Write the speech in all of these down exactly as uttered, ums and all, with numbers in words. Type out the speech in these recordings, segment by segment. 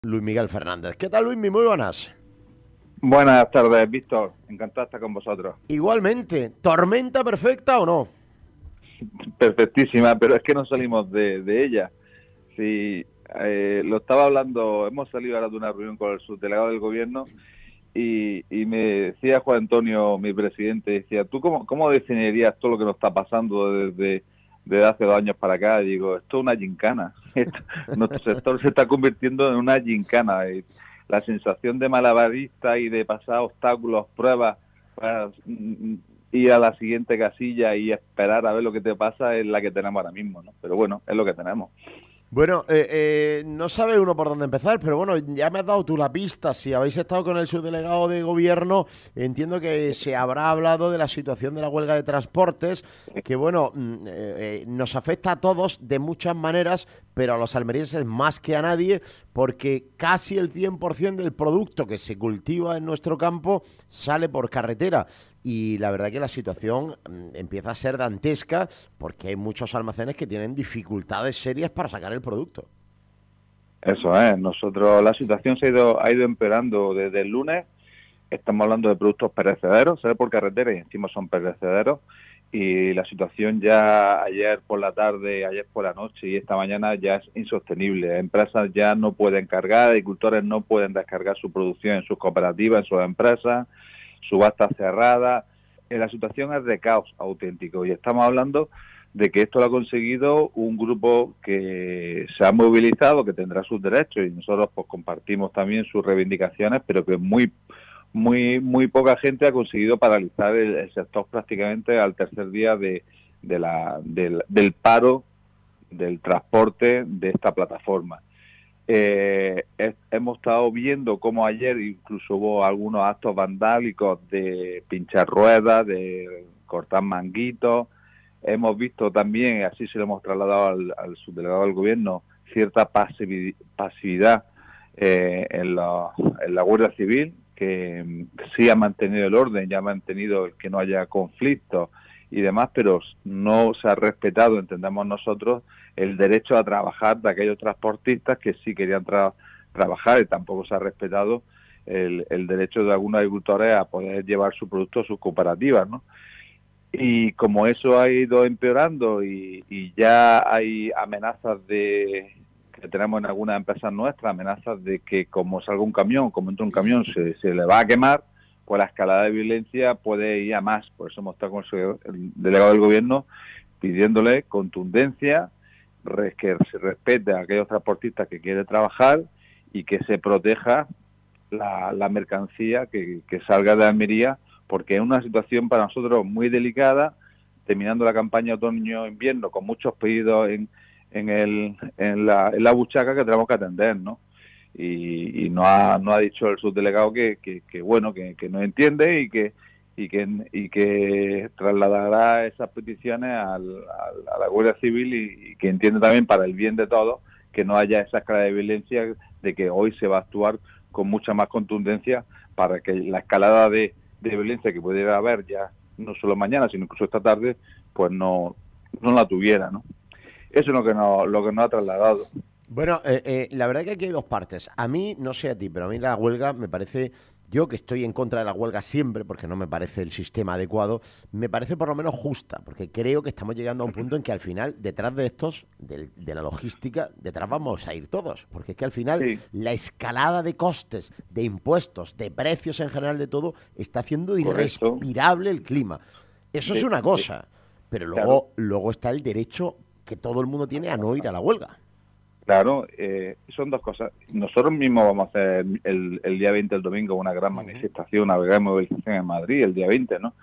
Luis Miguel Fernández. ¿Qué tal, Luismi? Muy buenas. Buenas tardes, Víctor. Encantado de estar con vosotros. Igualmente, ¿tormenta perfecta o no? Perfectísima, pero es que no salimos de, de ella. Sí, eh, lo estaba hablando, hemos salido ahora de una reunión con el subdelegado del gobierno y, y me decía Juan Antonio, mi presidente, decía, ¿tú cómo, cómo definirías todo lo que nos está pasando desde, desde hace dos años para acá? Digo, esto es una gincana. Esto, nuestro sector se está convirtiendo en una gincana. Y la sensación de malabarista y de pasar obstáculos, pruebas, para ir a la siguiente casilla y esperar a ver lo que te pasa es la que tenemos ahora mismo, ¿no? Pero bueno, es lo que tenemos. Bueno, eh, eh, no sabe uno por dónde empezar, pero bueno, ya me has dado tú la pista. Si habéis estado con el subdelegado de gobierno, entiendo que se habrá hablado de la situación de la huelga de transportes, que bueno, mm, eh, eh, nos afecta a todos de muchas maneras, pero a los almerienses más que a nadie, porque casi el cien por ciento del producto que se cultiva en nuestro campo sale por carretera. Y la verdad que la situación mm, empieza a ser dantesca porque hay muchos almacenes que tienen dificultades serias para sacar el producto. Eso es, nosotros la situación se ha ido, ha ido empeorando desde el lunes. Estamos hablando de productos perecederos, sale por carretera y encima son perecederos. Y la situación ya ayer por la tarde, ayer por la noche y esta mañana ya es insostenible. Empresas ya no pueden cargar, agricultores no pueden descargar su producción en sus cooperativas, en sus empresas, subastas cerradas. Eh, La situación es de caos auténtico y estamos hablando de que esto lo ha conseguido un grupo que se ha movilizado, que tendrá sus derechos y nosotros pues compartimos también sus reivindicaciones, pero que muy muy muy poca gente ha conseguido paralizar el, el sector prácticamente al tercer día de, de la, del, del paro del transporte de esta plataforma. Eh, es, hemos estado viendo cómo ayer incluso hubo algunos actos vandálicos de pinchar ruedas, de cortar manguitos. Hemos visto también, así se lo hemos trasladado al, al subdelegado del gobierno, cierta pasivi pasividad eh, en, la, en la Guardia Civil, que mm, sí ha mantenido el orden, ya ha mantenido el que no haya conflictos y demás, pero no se ha respetado, entendemos nosotros, el derecho a trabajar de aquellos transportistas que sí querían tra trabajar y tampoco se ha respetado el, el derecho de algunos agricultores a poder llevar su producto a sus cooperativas, ¿no? Y como eso ha ido empeorando y, y ya hay amenazas de que tenemos en algunas empresas nuestras, amenazas de que como salga un camión, como entra un camión, se, se le va a quemar, pues la escalada de violencia puede ir a más. Por eso hemos estado con el, el delegado del gobierno pidiéndole contundencia, res, que se respete a aquellos transportistas que quieren trabajar y que se proteja la, la mercancía que, que salga de Almería, porque es una situación para nosotros muy delicada, terminando la campaña otoño-invierno con muchos pedidos en, en, el, en, la, en la buchaca que tenemos que atender, ¿no? Y, y no ha, no ha dicho el subdelegado que, que, que bueno, que, que no entiende y que y que y que trasladará esas peticiones al, al, a la Guardia Civil y, y que entiende también para el bien de todos que no haya esa escala de violencia, de que hoy se va a actuar con mucha más contundencia para que la escalada de de violencia que pudiera haber ya no solo mañana sino incluso esta tarde pues no no la tuviera, ¿no? Eso es lo que nos lo que nos ha trasladado. Bueno, eh, eh, la verdad que aquí hay dos partes. A mí, no sé a ti, pero a mí la huelga me parece, yo que estoy en contra de la huelga siempre, porque no me parece el sistema adecuado, me parece por lo menos justa, porque creo que estamos llegando a un punto en que al final, detrás de estos, del- de, la logística, detrás vamos a ir todos, porque es que al final Sí, la escalada de costes, de impuestos, de precios en general de todo, está haciendo correcto. irrespirable el clima. Eso es De, una de, cosa, pero claro, luego, luego está el derecho que todo el mundo tiene a no ir a la huelga. claro, eh, son dos cosas. Nosotros mismos vamos a hacer el, el día veinte, el domingo, una gran Ujú. manifestación, una gran movilización en Madrid, el día veinte, ¿no?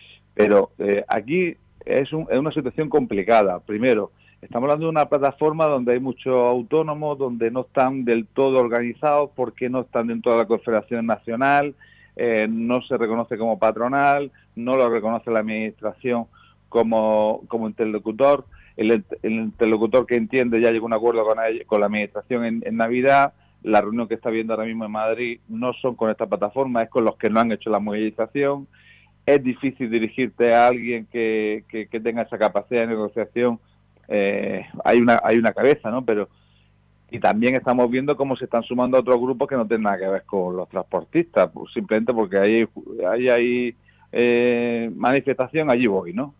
Pero eh, aquí es, un, es una situación complicada. Primero, estamos hablando de una plataforma donde hay muchos autónomos, donde no están del todo organizados porque no están dentro de la Confederación Nacional, eh, no se reconoce como patronal, no lo reconoce la Administración como, como interlocutor. El, el interlocutor que entiende ya llegó a un acuerdo con, ella, con la Administración en, en Navidad. La reunión que está viendo ahora mismo en Madrid no son con esta plataforma, es con los que no han hecho la movilización. Es difícil dirigirte a alguien que, que, que tenga esa capacidad de negociación. Eh, hay una hay una cabeza, ¿no? Pero Y también estamos viendo cómo se están sumando otros grupos que no tienen nada que ver con los transportistas, pues simplemente porque hay, hay, hay eh, manifestación, allí voy, ¿no?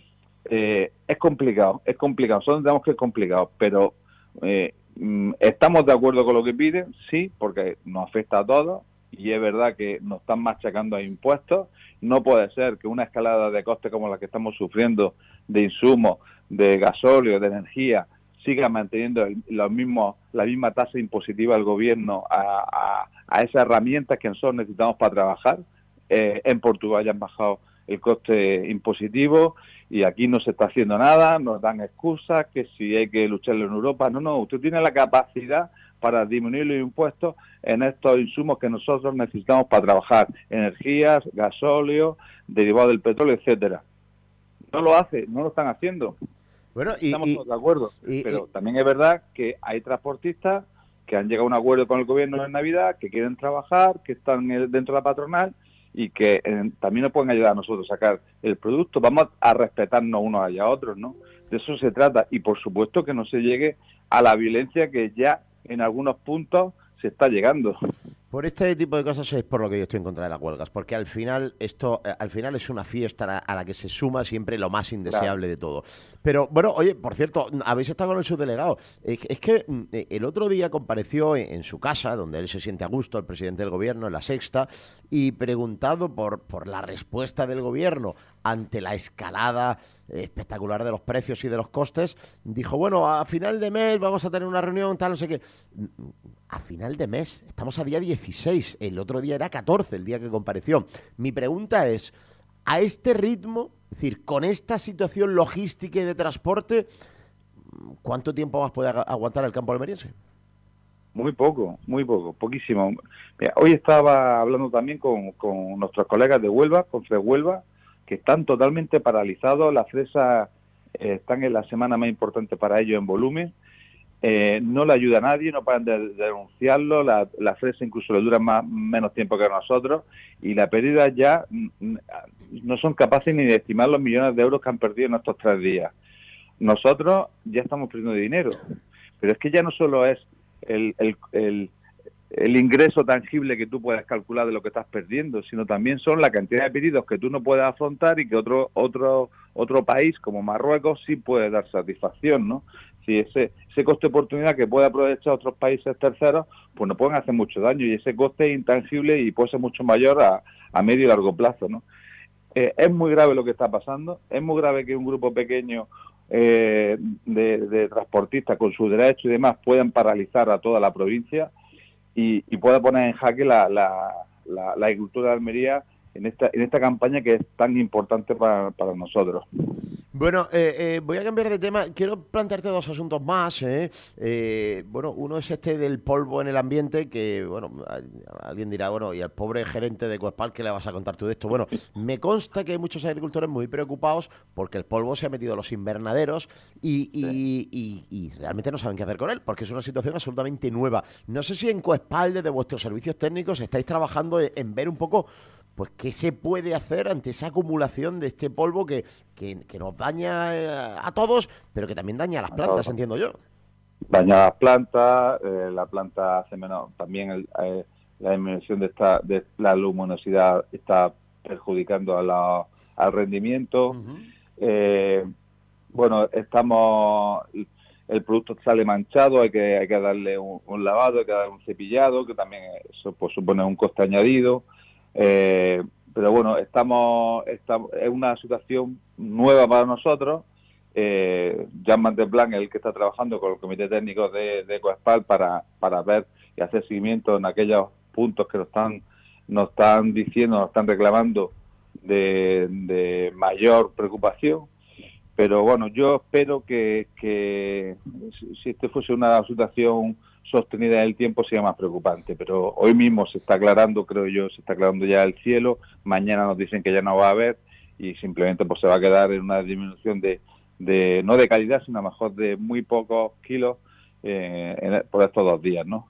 Eh, es complicado, es complicado, solo entendemos que es complicado, pero eh, estamos de acuerdo con lo que piden, sí, porque nos afecta a todos, y es verdad que nos están machacando a impuestos. No puede ser que una escalada de costes como la que estamos sufriendo, de insumos, de gasóleo, de energía, siga manteniendo el, los mismos, la misma tasa impositiva del gobierno a, a, a esas herramientas que nosotros necesitamos para trabajar. Eh, en Portugal ya han bajado el coste impositivo y aquí no se está haciendo nada, nos dan excusas, que si hay que lucharlo en Europa. No, no, usted tiene la capacidad para disminuir los impuestos en estos insumos que nosotros necesitamos para trabajar, energías, gasóleo, derivados del petróleo, etcétera. No lo hace, no lo están haciendo. Bueno, y, Estamos y, todos de acuerdo, y, pero y, también es verdad que hay transportistas que han llegado a un acuerdo con el gobierno en Navidad, que quieren trabajar, que están dentro de la patronal y que eh, también nos pueden ayudar a nosotros a sacar el producto. Vamos a respetarnos unos a otros, ¿no? De eso se trata. Y por supuesto que no se llegue a la violencia que ya en algunos puntos se está llegando. Por este tipo de cosas es por lo que yo estoy en contra de las huelgas, porque al final esto, eh, al final es una fiesta a la que se suma siempre lo más indeseable, claro, de todo. Pero bueno, oye, por cierto, habéis estado con el subdelegado. Es, es que el otro día compareció en, en su casa, donde él se siente a gusto, el presidente del gobierno, en La Sexta, y preguntado por, por la respuesta del gobierno ante la escalada espectacular de los precios y de los costes, dijo, bueno, a final de mes vamos a tener una reunión, tal, no sé qué. A final de mes, estamos a día dieciséis, el otro día era catorce, el día que compareció. Mi pregunta es, a este ritmo, es decir, con esta situación logística y de transporte, ¿cuánto tiempo más puede aguantar el campo almeriense? Muy poco, muy poco, poquísimo. Mira, hoy estaba hablando también con, con nuestros colegas de Huelva, con Fres Huelva, que están totalmente paralizados. Las fresas eh, están en la semana más importante para ellos en volumen. Eh, no le ayuda a nadie, no paran de, de denunciarlo. La, la fresa incluso le dura más, menos tiempo que a nosotros. Y la pérdida ya mm, no son capaces ni de estimar los millones de euros que han perdido en estos tres días. Nosotros ya estamos perdiendo dinero. Pero es que ya no solo es el, el, el el ingreso tangible que tú puedes calcular de lo que estás perdiendo, sino también son la cantidad de pedidos que tú no puedes afrontar y que otro otro otro país como Marruecos sí puede dar satisfacción, ¿no? Si ese ese coste de oportunidad que puede aprovechar otros países terceros, pues nos pueden hacer mucho daño, y ese coste es intangible y puede ser mucho mayor a, a medio y largo plazo, ¿no? Eh, es muy grave lo que está pasando, es muy grave que un grupo pequeño eh, de, de transportistas con sus derechos y demás puedan paralizar a toda la provincia y, y pueda poner en jaque la, la, la, la agricultura de Almería en esta en esta campaña que es tan importante para, para nosotros. Bueno, eh, eh, voy a cambiar de tema. Quiero plantearte dos asuntos más. ¿eh? Eh, bueno, uno es este del polvo en el ambiente, que, bueno, alguien dirá, bueno, y al pobre gerente de Coespal, ¿qué le vas a contar tú de esto? Bueno, me consta que hay muchos agricultores muy preocupados porque el polvo se ha metido a los invernaderos y, y, sí. y, y realmente no saben qué hacer con él, porque es una situación absolutamente nueva. No sé si en Coespal, desde vuestros servicios técnicos, estáis trabajando en ver un poco pues qué se puede hacer ante esa acumulación de este polvo que, que, que nos daña eh, a todos, pero que también daña a las plantas, entiendo yo. Daña a las plantas, eh, la planta hace menos, también el, eh, la disminución de esta de la luminosidad está perjudicando a la, al rendimiento. Uh-huh. eh, bueno, estamos, el producto sale manchado, hay que hay que darle un, un lavado, hay que darle un cepillado, que también eso pues supone un coste añadido. Eh, pero bueno, estamos, estamos es una situación nueva para nosotros. Eh, Jan Manteplan es el que está trabajando con el comité técnico de, de Coespal para, para ver y hacer seguimiento en aquellos puntos que nos están nos están diciendo, nos están reclamando de, de mayor preocupación. Pero bueno, yo espero que, que si este fuese una situación sostenida en el tiempo sería más preocupante, pero hoy mismo se está aclarando, creo yo, se está aclarando ya el cielo, mañana nos dicen que ya no va a haber y simplemente pues se va a quedar en una disminución de, de no de calidad, sino a lo mejor de muy pocos kilos eh, en, por estos dos días, ¿no?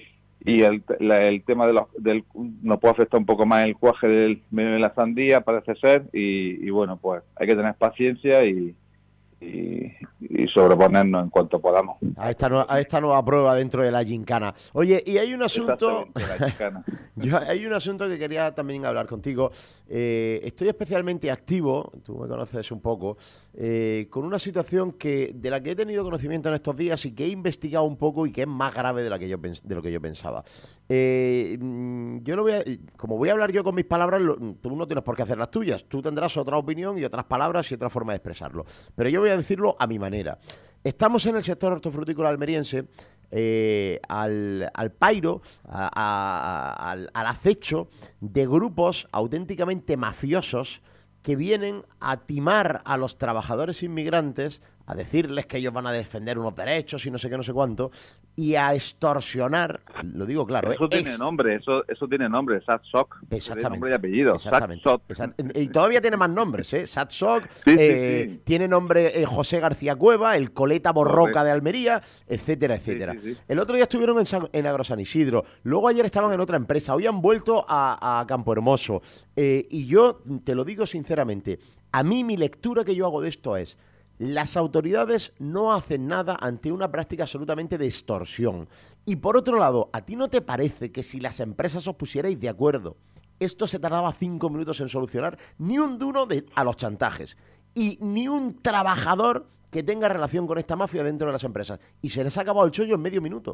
Y el, la, el tema de los, del nos puede afectar un poco más el cuaje del medio de la sandía, parece ser, y, y bueno, pues hay que tener paciencia y, y, y sobreponernos en cuanto podamos. A esta, nueva, a esta nueva prueba dentro de la gincana. Oye, y hay un asunto... La gincana. Yo, hay un asunto que quería también hablar contigo. Eh, estoy especialmente activo, tú me conoces un poco, eh, con una situación que de la que he tenido conocimiento en estos días y que he investigado un poco y que es más grave de, la que yo, de lo que yo pensaba. Eh, yo lo voy a, como voy a hablar yo con mis palabras, lo, tú no tienes por qué hacer las tuyas. Tú tendrás otra opinión y otras palabras y otra forma de expresarlo. Pero yo voy a decirlo a mi manera. Estamos en el sector hortofrutícola almeriense eh, al, al pairo, a, a, al, al acecho de grupos auténticamente mafiosos que vienen a timar a los trabajadores inmigrantes, a decirles que ellos van a defender unos derechos y no sé qué, no sé cuánto, y a extorsionar, lo digo claro. Eso eh, tiene es, nombre, eso eso tiene nombre, Satsok. Exactamente. Tiene nombre y apellido. Exactamente. Exact y todavía tiene más nombres, ¿eh? Satsok, sí, eh, sí, sí. tiene nombre eh, José García Cueva, el Coleta Borroca de Almería, etcétera, etcétera. Sí, sí, sí. El otro día estuvieron en, San, en Agro San Isidro, luego ayer estaban en otra empresa, hoy han vuelto a, a Campo Hermoso. Eh, y yo te lo digo sinceramente, a mí mi lectura que yo hago de esto es: las autoridades no hacen nada ante una práctica absolutamente de extorsión. Y por otro lado, ¿a ti no te parece que si las empresas os pusierais de acuerdo, esto se tardaba cinco minutos en solucionar, ni un duro de, a los chantajes, y ni un trabajador que tenga relación con esta mafia dentro de las empresas, y se les ha acabado el chollo en medio minuto?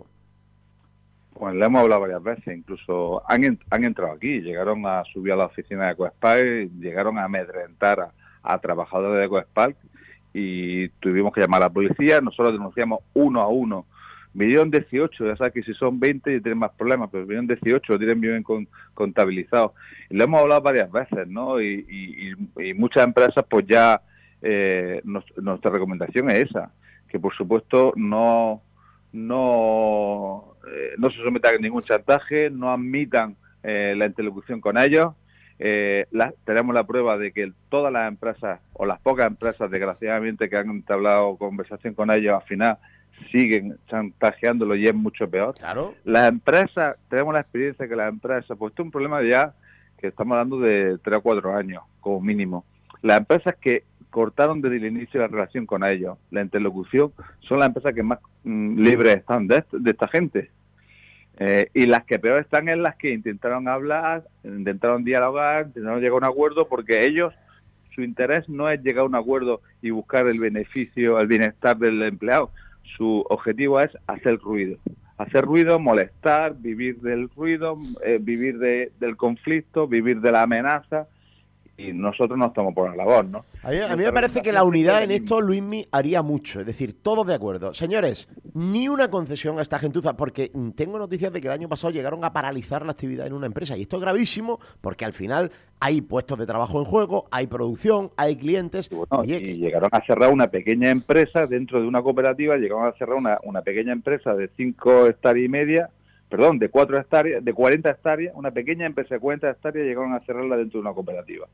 Pues le hemos hablado varias veces, incluso han, han entrado aquí, llegaron a subir a la oficina de Ecospal, llegaron a amedrentar a, a trabajadores de Ecospal, y tuvimos que llamar a la policía. Nosotros denunciamos uno a uno. Vinieron dieciocho, ya sabes que si son veinte ya tienen más problemas, pero vinieron dieciocho, lo tienen bien con, contabilizados. Y lo hemos hablado varias veces, ¿no? Y, y, y muchas empresas, pues ya, eh, nos, nuestra recomendación es esa, que por supuesto no, no, eh, no se sometan a ningún chantaje, no admitan eh, la interlocución con ellos. Eh, la, tenemos la prueba de que todas las empresas, o las pocas empresas, desgraciadamente, que han entablado conversación con ellos, al final siguen chantajeándolo y es mucho peor. Claro. Las empresas, tenemos la experiencia que las empresas, pues esto es un problema ya que estamos hablando de tres o cuatro años, como mínimo. Las empresas que cortaron desde el inicio la relación con ellos, la interlocución, son las empresas que más mmm, libres están de, de esta gente. Eh, y las que peor están es las que intentaron hablar, intentaron dialogar, intentaron llegar a un acuerdo, porque ellos, su interés no es llegar a un acuerdo y buscar el beneficio, el bienestar del empleado. Su objetivo es hacer ruido. Hacer ruido, molestar, vivir del ruido, eh, vivir de, del conflicto, vivir de la amenaza. Y nosotros no estamos por la labor, ¿no? A mí, a mí me parece que la unidad en esto, Luismi, haría mucho. Es decir, todos de acuerdo. Señores, ni una concesión a esta gentuza, porque tengo noticias de que el año pasado llegaron a paralizar la actividad en una empresa. Y esto es gravísimo porque al final hay puestos de trabajo en juego, hay producción, hay clientes. Y, bueno, Oye, y que... llegaron a cerrar una pequeña empresa dentro de una cooperativa, llegaron a cerrar una, una pequeña empresa de cinco hectáreas y media, perdón, de cuatro hectáreas, de cuarenta hectáreas, una pequeña empresa de cuarenta hectáreas, llegaron a cerrarla dentro de una cooperativa.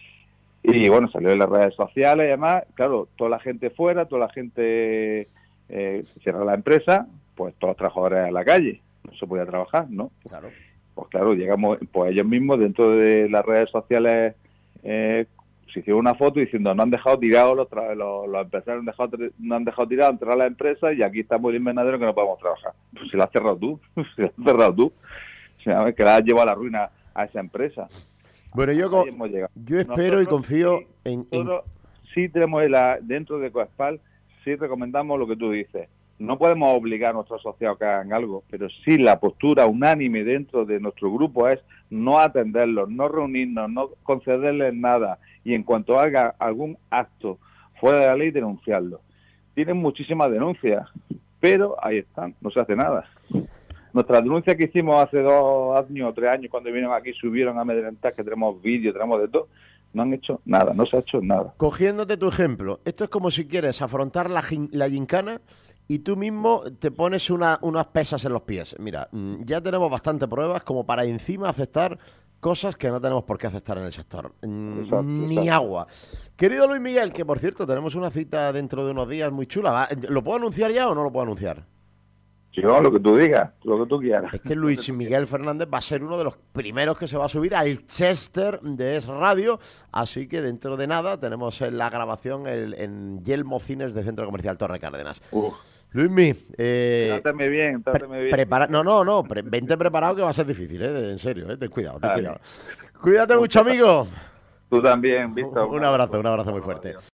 Y bueno, salió en las redes sociales y demás, claro, toda la gente fuera, toda la gente eh, cierra la empresa, pues todos los trabajadores a la calle, no se podía trabajar, ¿no? Claro. Pues claro, llegamos, pues ellos mismos dentro de las redes sociales eh, se hicieron una foto diciendo no han dejado tirados los, los, los empresarios, han dejado, no han dejado tirados, entrar a la empresa y aquí estamos el invernadero que no podemos trabajar. Pues se la has cerrado tú, se la has cerrado tú, o sea, que la has llevado a la ruina a esa empresa. Bueno, yo, co yo espero nosotros, y confío sí, en, nosotros en... sí tenemos la, dentro de Ecospal, sí recomendamos lo que tú dices. No podemos obligar a nuestros asociados que hagan algo, pero sí la postura unánime dentro de nuestro grupo es no atenderlos, no reunirnos, no concederles nada y en cuanto haga algún acto fuera de la ley, denunciarlo. Tienen muchísimas denuncias, pero ahí están, no se hace nada. Nuestras denuncias que hicimos hace dos años o tres años cuando vinieron aquí, subieron a amedrentar, que tenemos vídeos, tenemos de todo, no han hecho nada, no se ha hecho nada. Cogiéndote tu ejemplo, esto es como si quieres afrontar la, la gincana y tú mismo te pones una, unas pesas en los pies. Mira, ya tenemos bastantes pruebas como para encima aceptar cosas que no tenemos por qué aceptar en el sector. Exacto, Ni exacto. agua. Querido Luis Miguel, que por cierto tenemos una cita dentro de unos días muy chula. ¿Va? ¿Lo puedo anunciar ya o no lo puedo anunciar? Yo, lo que tú digas, lo que tú quieras. Es que Luis Miguel Fernández va a ser uno de los primeros que se va a subir al Chester de Es Radio, así que dentro de nada tenemos la grabación el, en Yelmo Cines de Centro Comercial Torre Cárdenas. Uf. Luismi, eh, Trátame bien, trátame pre bien. prepara no, no, no, pre vente preparado que va a ser difícil, ¿eh? En serio, ¿eh? Ten cuidado, ten cuidado. Cuídate mucho, amigo. Tú también, Víctor. Un abrazo, un abrazo muy fuerte.